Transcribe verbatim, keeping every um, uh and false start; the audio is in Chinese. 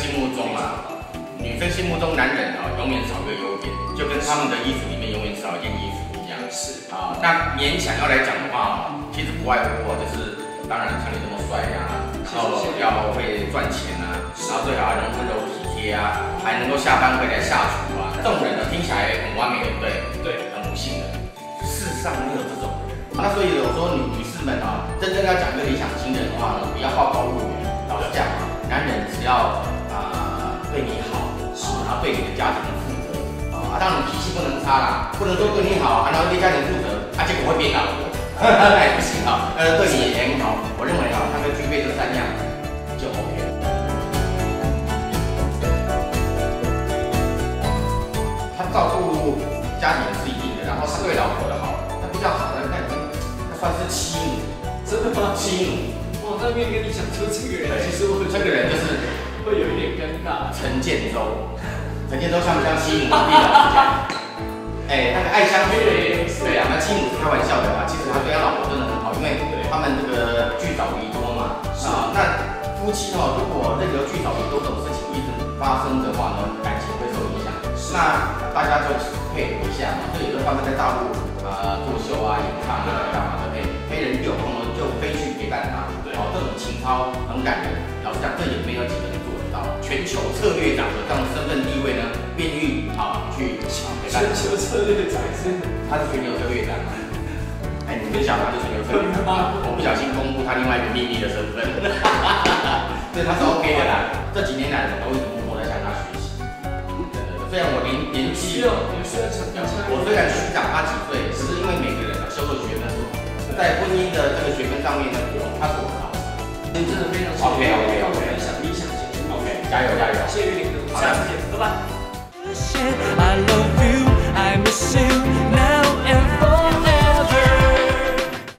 心目中啊，女生心目中男人啊，永远少个优点，就跟他们的衣服里面永远少一件衣服一样。是啊，那勉强要来讲的话，其实不外乎啊，就是当然像你这么帅呀、啊，然后要会赚钱啊，然后最好还能温柔体贴啊，还能够下班回来下厨啊，这种人呢听起来很完美，对不对？对，很不幸的，世上没有这种人。那所以我说女女士们啊，真正要讲一个理想情人的话呢，不要好高骛远。老实讲啊，男人只要啊、呃、对你好，啊，对你的家庭负责啊，当然脾气不能差啦，不能说对你好，然后对家庭负责，啊，结果会变老婆，哎不行啊，呃对你也很好，我认为啊，他们具备这三样就 OK 了。他照顾家庭是一定的，然后他对老婆的好，那比较好的，那那算是妻母，真的吗？妻母。 我那边跟你讲说这个人，其实我这个人就是会有一点尴尬。 陈建州，陈建州像不像妻母？地老师讲，哎，那个爱香水，对啊，那妻母是开玩笑的啦。其实他对他老婆真的很好，因为他们这个聚少离多嘛。啊，那夫妻哦，如果任何聚少离多这种事情一直发生的话呢，感情会受影响。那大家就配合一下嘛。这有时候他们在大陆呃作秀啊、演唱啊、干嘛的，哎，没人有空呢就飞去陪伴他。哦，这种情操很感人。老实讲，这也没有几个人做得到。全球策略长的这种身份地位呢，便于啊去陪伴。 全球策略长是？ 他是全球策略长。哎，你分享他是全球策略长吗？我不小心公布他另外一个秘密的身份。所以他是 OK 的啦。这几年来，我都一直默默在向他学习。真的，虽然我年年纪，我虽然虚长他几岁，可是因为每个人修的学分不同，在婚姻的这个学分上面呢，我他是我的老师。 真的非常 OK OK OK， 分享理想型 OK， 加油加油， 谢谢玉林哥，下次见，拜拜。